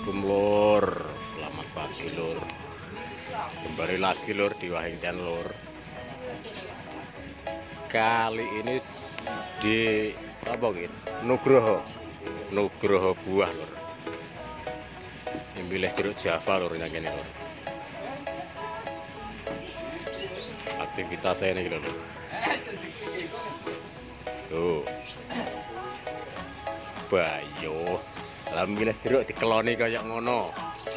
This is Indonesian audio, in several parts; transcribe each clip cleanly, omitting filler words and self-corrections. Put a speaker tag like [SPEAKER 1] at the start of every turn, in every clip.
[SPEAKER 1] Assalamualaikum lur, selamat pagi lur. Kembali lagi lur di Wahingtian lur. Kali ini di apa gitu? Nugroho buah lur. Ini milih jeruk Java lur yang ini lur. Aktivitas saya ini gitu lur. Tuh. Bayo. Lah milih jeruk dikeloni kayak ngono.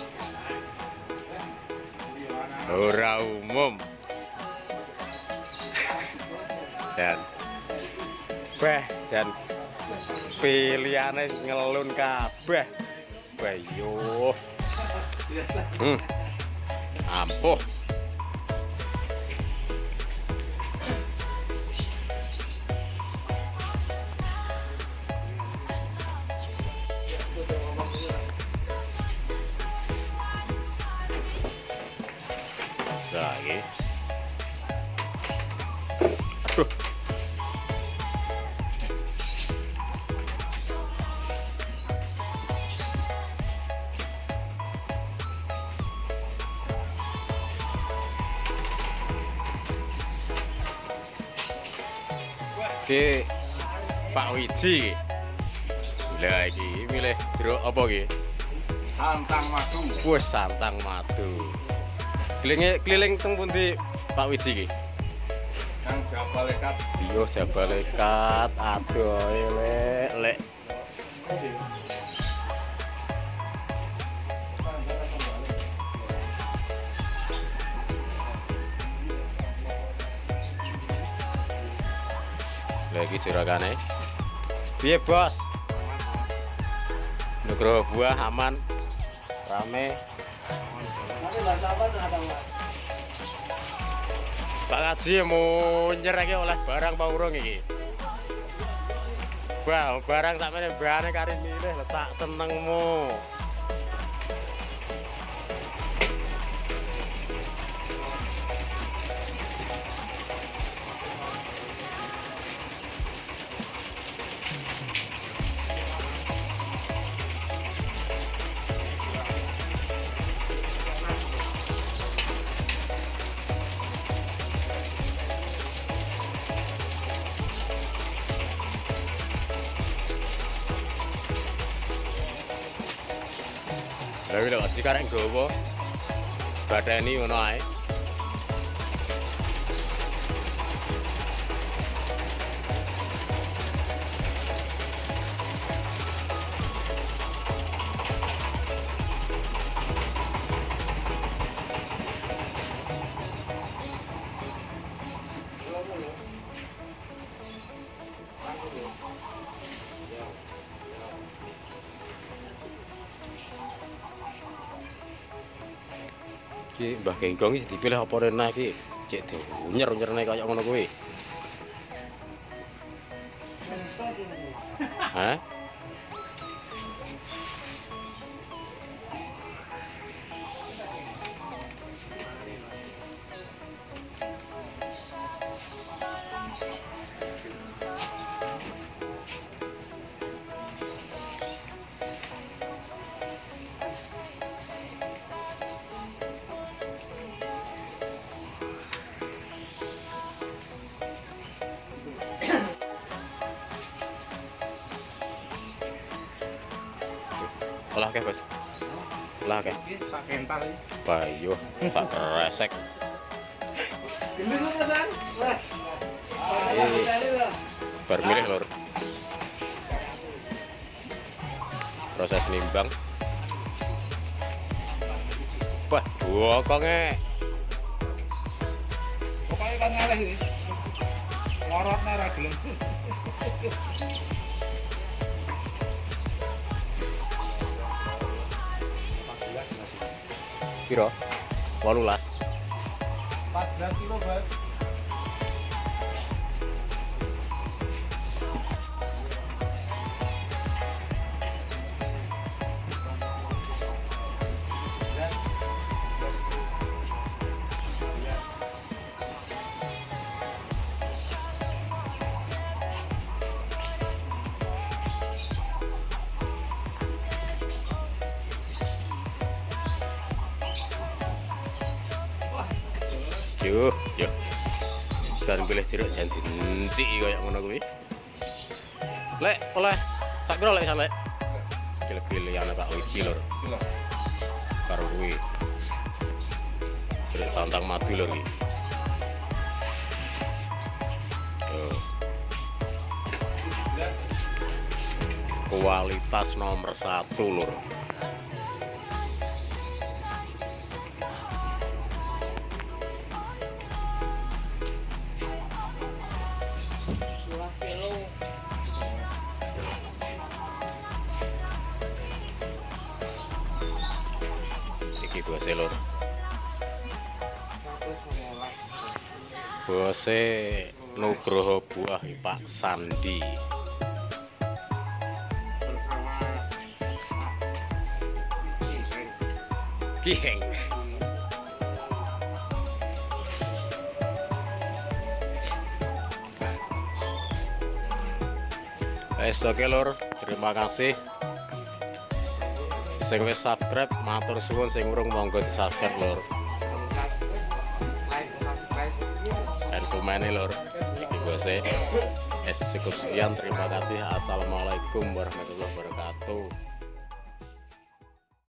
[SPEAKER 1] Ora umum. Jan. Jan. Pilihane ngelun kabeh. Bayo. Ampuh. Lagi. Aduh. Oke, Pak Wiji. Lah iki milih jeruk apa iki?
[SPEAKER 2] Santang madu.
[SPEAKER 1] Wes santang madu. Keliling teng pundi Pak Wiji iki?
[SPEAKER 2] Yang Jabalekat.
[SPEAKER 1] Iya Jabalekat. Aduh lek. Lagi juragane. Piye, Bos? Nugroho buah aman. Rame. Pak Kaji mau nyerahke oleh barang apa urung iki? Wah, barang sakmene mbane kari milih sak senengmu. Lha lho dikarek nggawa badani ngono ae. Ki Mbah Genggong iki dipilih apa rene iki? Cek nyer-nyerne kaya ngono kuwi. Hah? Olah ke, Bos. Olah ke.
[SPEAKER 2] Pak Kental iki.
[SPEAKER 1] Bayo, sak resek.
[SPEAKER 2] Ini lho, San. Wes.
[SPEAKER 1] Bar milih lur. Proses nimbang. Wah, bokonge.
[SPEAKER 2] Pokoke kan ngalih iki. Lorotne ra gelem.
[SPEAKER 1] Piro? 18.
[SPEAKER 2] 14 kilo, Bos.
[SPEAKER 1] Yuh, yuh. Dan pilih jeruk jantin sih kayak ngono kuwi. Lek, oleh sak piro lek sampe? Pilih-pilih ana Pak Uji lur. Karo kuwi. Jeruk santang madu lur iki. Tuh. Kualitas nomor 1 lur. Iki bose lur. Bose Nugroho Buah Pak Sandi. Kiheng. Wes oke lur, terima kasih. Sing wis subscribe matur suwun, sing urung monggo di-subscribe lur. Dan komen lur. Iki bose. Cukup sekian, terima kasih. Assalamualaikum warahmatullahi wabarakatuh.